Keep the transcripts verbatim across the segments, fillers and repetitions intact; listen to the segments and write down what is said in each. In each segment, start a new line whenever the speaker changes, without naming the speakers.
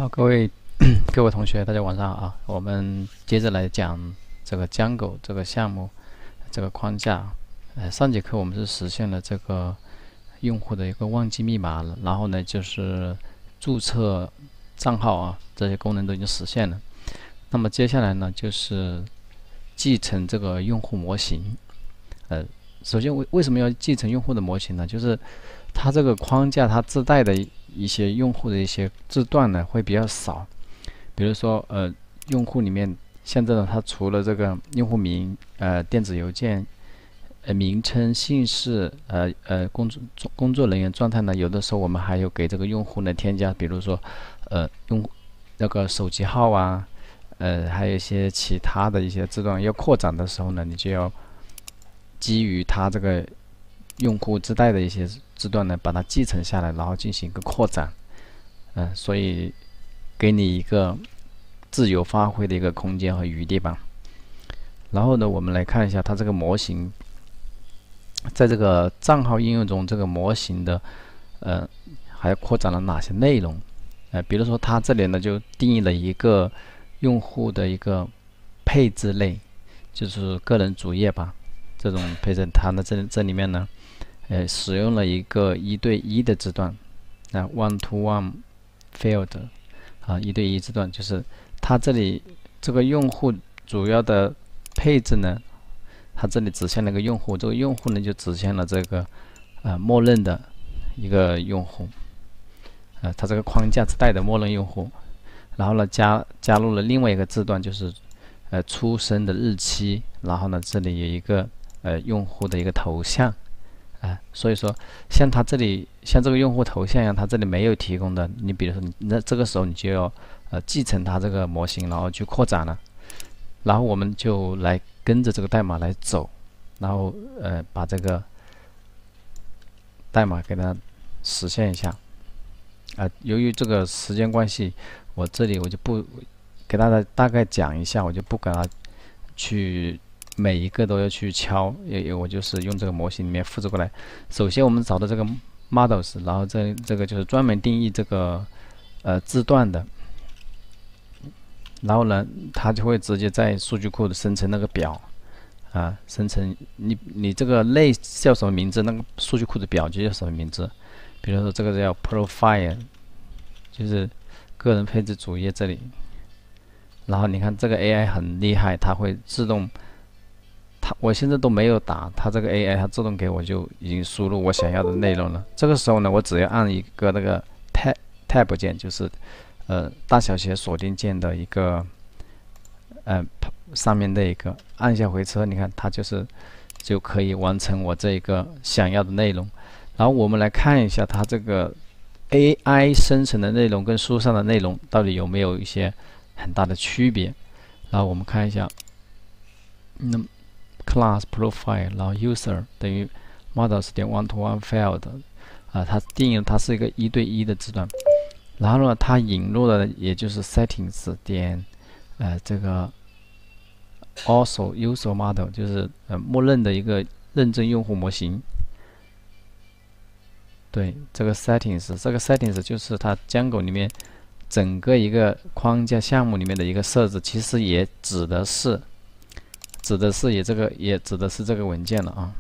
好，各位各位同学，大家晚上好啊！我们接着来讲这个 Django 这个项目这个框架。呃，上节课我们是实现了这个用户的一个忘记密码了，然后呢就是注册账号啊，这些功能都已经实现了。那么接下来呢就是继承这个用户模型。呃，首先为为什么要继承用户的模型呢？就是它这个框架它自带的一些用户的一些字段呢会比较少。比如说呃用户里面现在呢它除了这个用户名、呃电子邮件、呃名称、姓氏、呃呃工作工作人员状态呢，有的时候我们还有给这个用户呢添加，比如说呃用那个手机号啊，呃还有一些其他的一些字段要扩展的时候呢，你就要基于它这个用户自带的一些字段呢，把它继承下来，然后进行一个扩展。嗯、呃，所以给你一个自由发挥的一个空间和余地吧。然后呢，我们来看一下它这个模型，在这个账号应用中，这个模型的呃还扩展了哪些内容？呃，比如说它这里呢就定义了一个用户的一个配置类，就是个人主页吧。这种配置，它呢这这里面呢，呃，使用了一个一对一的字段，那 one to one field 啊，一对一字段，就是它这里这个用户主要的配置呢，它这里指向了一个用户，这个用户呢就指向了这个呃默认的一个用户，呃，它这个框架自带的默认用户，然后呢加加入了另外一个字段，就是呃出生的日期，然后呢这里有一个呃用户的一个头像，啊、呃，所以说像它这里像这个用户头像一样，它这里没有提供的，你比如说你那这个时候你就要呃继承它这个模型，然后去扩展了，然后我们就来跟着这个代码来走，然后呃把这个代码给它实现一下。啊、呃，由于这个时间关系，我这里我就不给大家大概讲一下，我就不给它去每一个都要去敲，也我就是用这个模型里面复制过来。首先我们找到这个 models， 然后这这个就是专门定义这个呃字段的，然后呢，它就会直接在数据库的生成那个表啊，生成你你这个类叫什么名字，那个数据库的表就叫什么名字。比如说这个叫 profile， 就是个人配置主页这里。然后你看这个 A I 很厉害，它会自动，它我现在都没有打，它这个 A I 它自动给我就已经输入我想要的内容了。这个时候呢，我只要按一个那个 tab tab 键，就是呃大小写锁定键的一个呃上面的一个，按下回车，你看它就是就可以完成我这一个想要的内容。然后我们来看一下它这个 A I 生成的内容跟书上的内容到底有没有一些很大的区别。然后我们看一下，那、嗯、class profile， 然后 user 等于 models 点 one to one field 啊，它定义它是一个一对一的字段。然后呢，它引入了也就是 settings 点呃这个 also user model， 就是呃默认的一个认证用户模型。对，这个 settings， 这个 settings 就是它 Django 里面整个一个框架项目里面的一个设置，其实也指的是，指的是也这个也指的是这个文件了啊。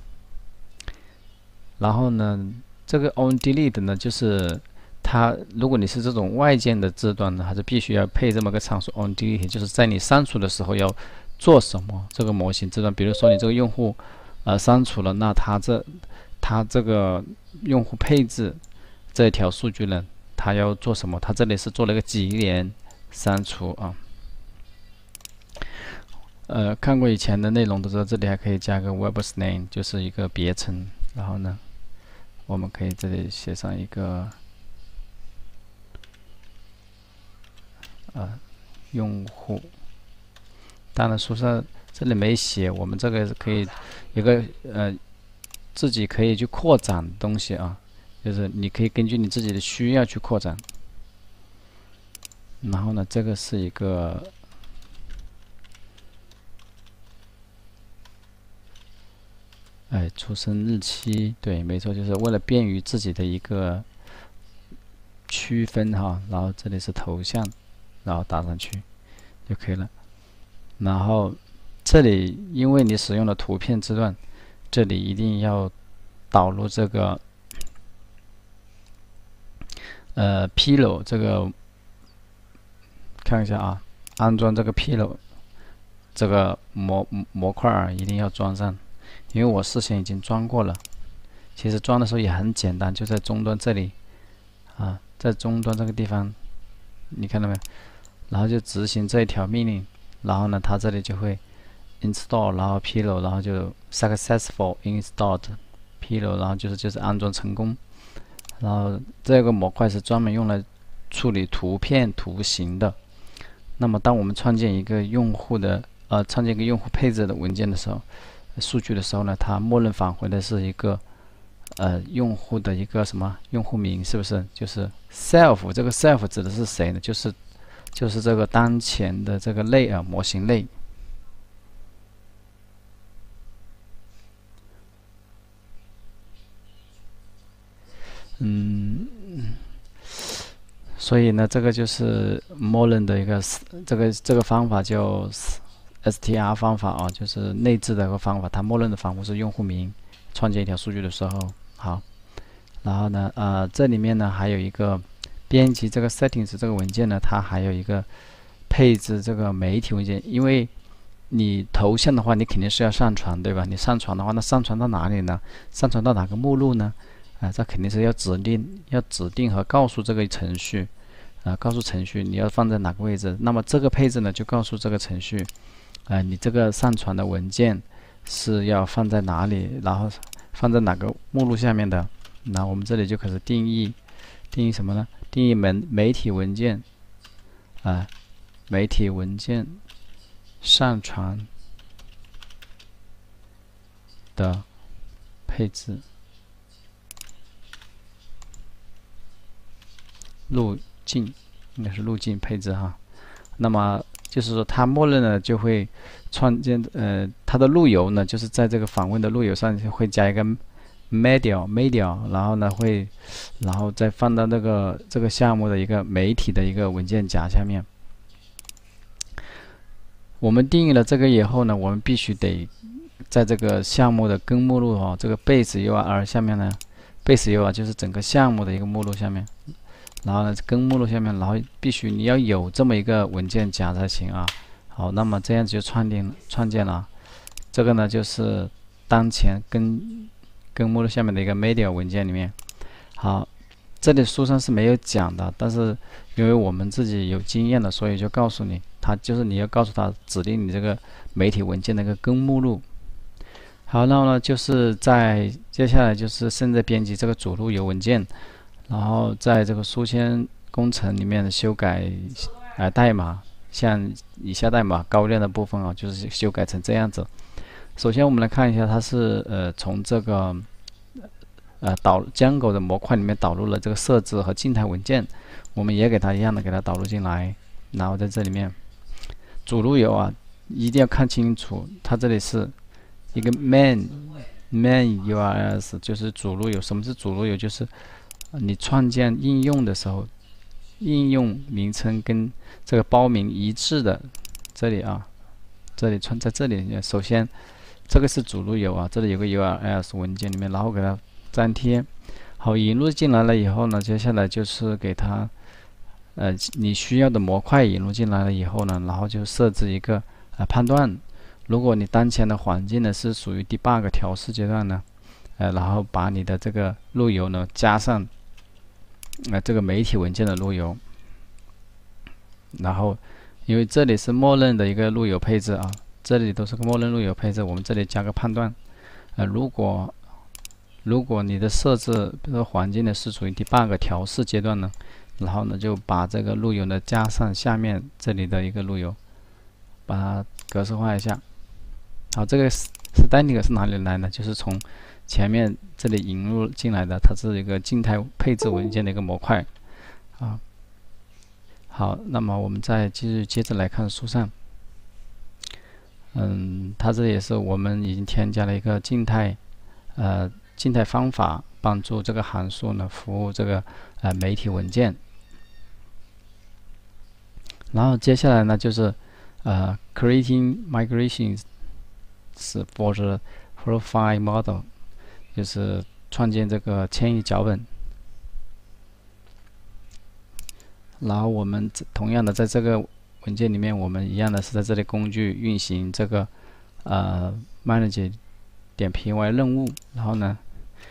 然后呢，这个 onDelete 呢，就是它如果你是这种外建的字段呢，还是必须要配这么个参数 onDelete， 就是在你删除的时候要做什么这个模型字段，比如说你这个用户呃删除了，那它这它这个用户配置这一条数据呢，它要做什么？它这里是做了一个级联删除啊。呃，看过以前的内容都知道，这里还可以加个 Web's name， 就是一个别称。然后呢，我们可以这里写上一个呃用户。当然书上这里没写，我们这个可以有个呃自己可以去扩展的东西啊。就是你可以根据你自己的需要去扩展。然后呢，这个是一个哎出生日期，对，没错，就是为了便于自己的一个区分哈，然后这里是头像，然后打上去就可以了。然后这里因为你使用了图片字段，这里一定要导入这个呃 Pillow 这个，看一下啊，安装这个 Pillow 这个模模块儿一定要装上，因为我事先已经装过了。其实装的时候也很简单，就在终端这里啊，在终端这个地方，你看到没有？然后就执行这一条命令，然后呢，它这里就会 install， 然后 Pillow， 然后就 successful installed Pillow， 然后就是就是安装成功。然后这个模块是专门用来处理图片图形的。那么当我们创建一个用户的呃创建一个用户配置的文件的时候，数据的时候呢，它默认返回的是一个呃用户的一个什么用户名，是不是？就是 self， 这个 self 指的是谁呢？就是就是这个当前的这个类啊模型类。嗯，所以呢，这个就是默认的一个这个这个方法叫 S T R 方法啊，就是内置的一个方法。它默认的返回是用户名。创建一条数据的时候，好，然后呢，呃，这里面呢还有一个编辑这个 settings 这个文件呢，它还有一个配置这个媒体文件，因为你头像的话，你肯定是要上传，对吧？你上传的话，那上传到哪里呢？上传到哪个目录呢？啊、呃，这肯定是要指定，要指定和告诉这个程序，啊、呃，告诉程序你要放在哪个位置。那么这个配置呢，就告诉这个程序，啊、呃，你这个上传的文件是要放在哪里，然后放在哪个目录下面的。那我们这里就开始定义，定义什么呢？定义媒媒体文件，啊、呃，媒体文件上传的配置。路径应该是路径配置哈，那么就是说它默认呢就会创建呃它的路由呢就是在这个访问的路由上会加一个 media media， 然后呢会然后再放到那个这个项目的一个媒体的一个文件夹下面。我们定义了这个以后呢，我们必须得在这个项目的根目录哦，这个 base U R L 下面呢 base U R L 就是整个项目的一个目录下面。然后呢，根目录下面，然后必须你要有这么一个文件夹才行啊。好，那么这样子就创建创建了。这个呢，就是当前根根目录下面的一个 media 文件里面。好，这里书上是没有讲的，但是因为我们自己有经验了，所以就告诉你，它就是你要告诉他指定你这个媒体文件的一个根目录。好，然后呢，就是在接下来就是现在编辑这个主路由文件。然后在这个书签工程里面修改呃代码，像以下代码高亮的部分啊，就是修改成这样子。首先我们来看一下，它是呃从这个呃导 Django 的模块里面导入了这个设置和静态文件，我们也给它一样的给它导入进来。然后在这里面主路由啊，一定要看清楚，它这里是一个 main main U R Ls， 就是主路由。什么是主路由？就是你创建应用的时候，应用名称跟这个包名一致的，这里啊，这里创在这里，首先这个是主路由啊，这里有个 U R Ls 文件里面，然后给它粘贴。好，引入进来了以后呢，接下来就是给它呃你需要的模块引入进来了以后呢，然后就设置一个呃判断。如果你当前的环境呢是属于 debug 调试阶段呢，呃，然后把你的这个路由呢加上。那、呃、这个媒体文件的路由，然后因为这里是默认的一个路由配置啊，这里都是个默认路由配置，我们这里加个判断，呃，如果如果你的设置比如说环境呢是处于 debug 调试阶段呢，然后呢就把这个路由呢加上下面这里的一个路由，把它格式化一下。好，这个 static 是哪里来呢？就是从前面这里引入进来的，它是一个静态配置文件的一个模块啊。好，那么我们再继续接着来看书上，嗯，它这也是我们已经添加了一个静态呃静态方法，帮助这个函数呢服务这个呃媒体文件。 然后接下来呢就是呃 creating migrations for the profile model， 就是创建这个迁移脚本。然后我们同样的在这个文件里面，我们一样的是在这里工具运行这个呃 manage 点 py 任务，然后呢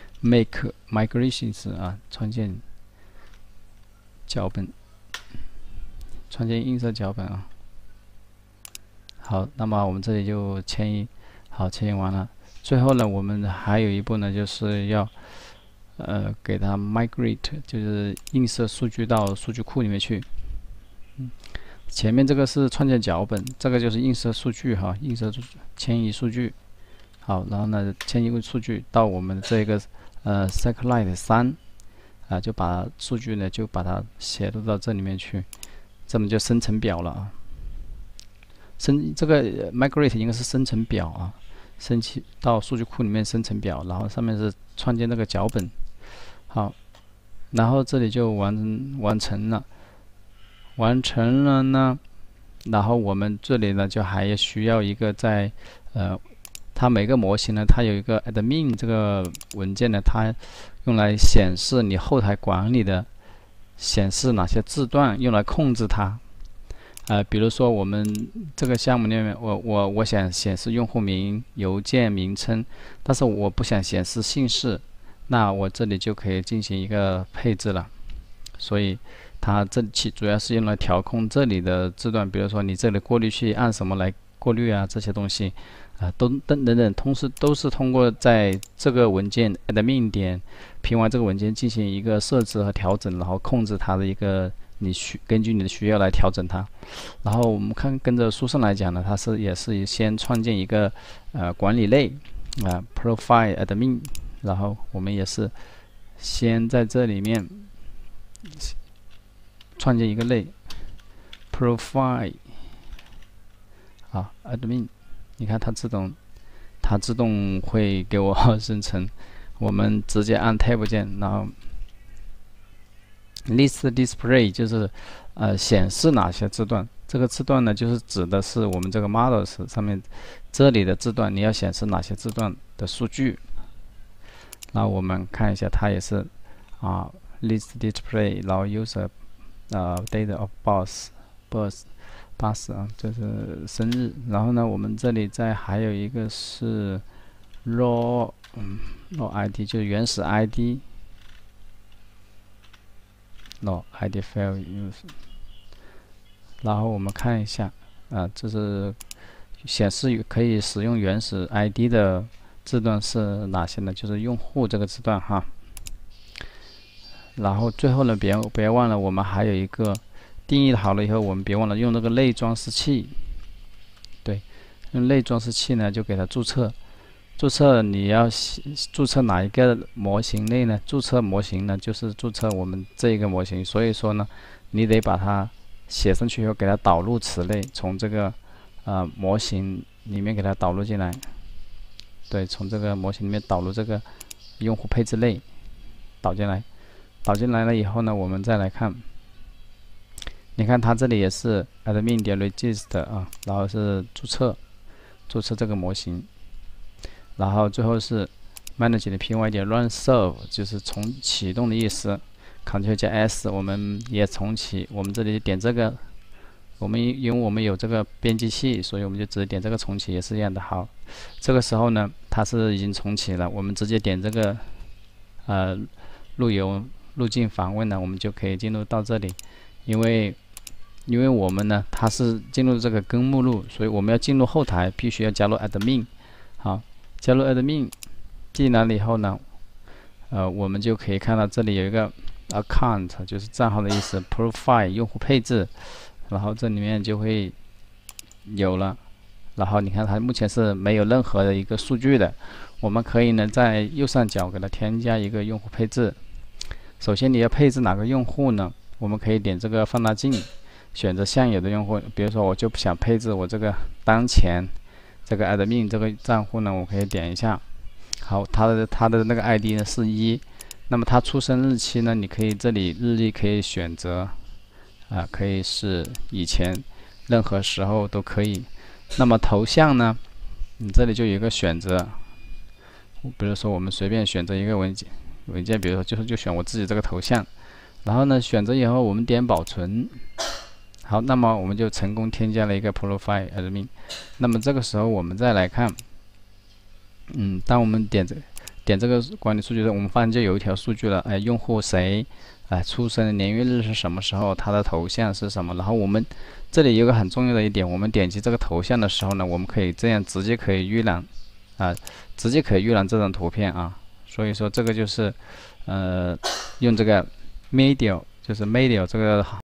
make migrations 啊，创建脚本，创建映射脚本啊。好，那么我们这里就迁移，好，迁移完了。最后呢，我们还有一步呢，就是要呃给它 migrate， 就是映射数据到数据库里面去。嗯，前面这个是创建脚本，这个就是映射数据哈，映射迁移数据。好，然后呢，迁移数据到我们这个呃 SQLite 三啊，就把数据呢就把它写入到这里面去，这么就生成表了啊。生这个 migrate 应该是生成表啊，升级到数据库里面生成表，然后上面是创建那个脚本。好，然后这里就完完成了，完成了呢，然后我们这里呢就还需要一个在呃，它每个模型呢，它有一个 admin 这个文件呢，它用来显示你后台管理的，显示哪些字段，用来控制它。呃，比如说我们这个项目里面，我我我想显示用户名、邮件名称，但是我不想显示姓氏，那我这里就可以进行一个配置了。所以它这期主要是用来调控这里的字段，比如说你这里过滤器按什么来过滤啊，这些东西啊、呃，都等等等，同时都是通过在这个文件 admin 点评完这个文件进行一个设置和调整，然后控制它的一个。你需根据你的需要来调整它，然后我们看跟着书上来讲呢，它是也是先创建一个呃管理类啊、呃、profile admin， 然后我们也是先在这里面创建一个类 profile 啊 admin， 你看它自动它自动会给我生成，我们直接按 tab 键，然后。list display 就是呃显示哪些字段，这个字段呢就是指的是我们这个 models 上面这里的字段，你要显示哪些字段的数据。然后我们看一下，它也是啊 list display， 然后 user 呃 date of birth birth birth 啊，就是生日。然后呢，我们这里再还有一个是 raw 嗯 raw I D， 就是原始 I D。No I D file use， 然后我们看一下，啊，这是显示可以使用原始 I D 的字段是哪些呢？就是用户这个字段哈。然后最后呢，别别忘了，我们还有一个定义好了以后，我们别忘了用那个类装饰器。对，用类装饰器呢，就给它注册。注册你要注册哪一个模型类呢？注册模型呢，就是注册我们这一个模型。所以说呢，你得把它写上去以后，给它导入此类，从这个呃模型里面给它导入进来。对，从这个模型里面导入这个用户配置类，导进来。导进来了以后呢，我们再来看，你看它这里也是 admin 点 register 啊，然后是注册，注册这个模型。然后最后是 manage 的 py 点 run serve， 就是重启动的意思。Ctrl 加 S， 我们也重启。我们这里点这个，我们因为我们有这个编辑器，所以我们就直接点这个重启，也是一样的。好，这个时候呢，它是已经重启了，我们直接点这个呃路由路径访问呢，我们就可以进入到这里。因为因为我们呢，它是进入这个根目录，所以我们要进入后台，必须要加入 admin。好。加入 admin 进来了以后呢，呃，我们就可以看到这里有一个 account， 就是账号的意思 ，profile 用户配置，然后这里面就会有了。然后你看它目前是没有任何的一个数据的，我们可以呢在右上角给它添加一个用户配置。首先你要配置哪个用户呢？我们可以点这个放大镜，选择现有的用户，比如说我就不想配置我这个当前。这个 admin 这个账户呢，我可以点一下。好，它的它的那个 I D 呢是一，那么它出生日期呢，你可以这里日历可以选择啊，可以是以前任何时候都可以。那么头像呢，你这里就有一个选择，比如说我们随便选择一个文件，文件，比如说就是就选我自己这个头像，然后呢选择以后我们点保存。好，那么我们就成功添加了一个 profile admin。那么这个时候我们再来看，嗯，当我们点这点这个管理数据的时候，我们发现就有一条数据了，哎，用户谁，哎，出生的年月日是什么时候，他的头像是什么。然后我们这里有个很重要的一点，我们点击这个头像的时候呢，我们可以这样直接可以预览，啊，直接可以预览这张图片啊。所以说这个就是，呃，用这个 Medio， 就是 Medio 这个